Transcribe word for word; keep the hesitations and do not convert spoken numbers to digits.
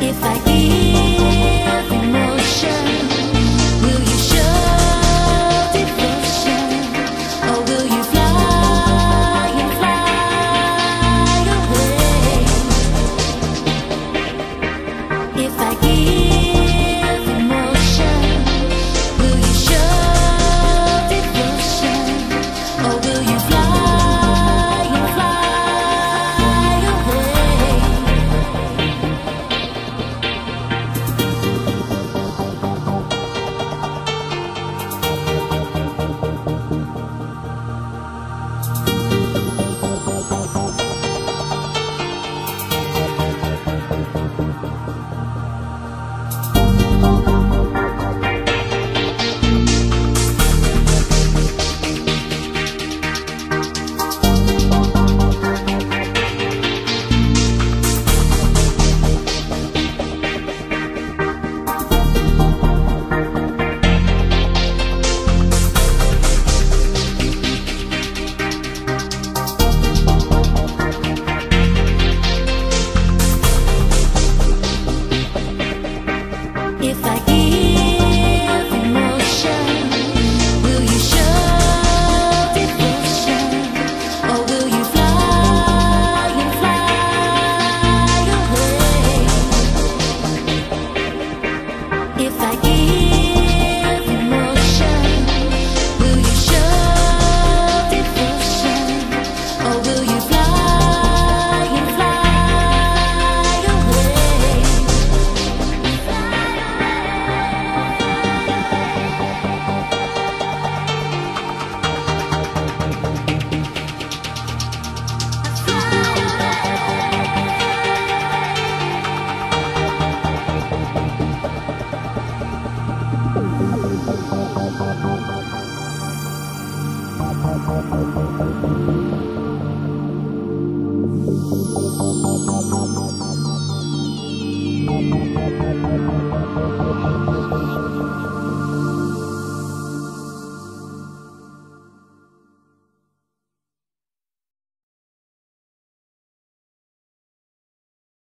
If I give emotion, will you show devotion, or will you fly and fly away? If I give emotion, will you show devotion, or will you fly and fly away? If I give emotion, will you show devotion, or will you fly and fly away? If I give emotion, will you show devotion, or will you fly and fly away? Thank you.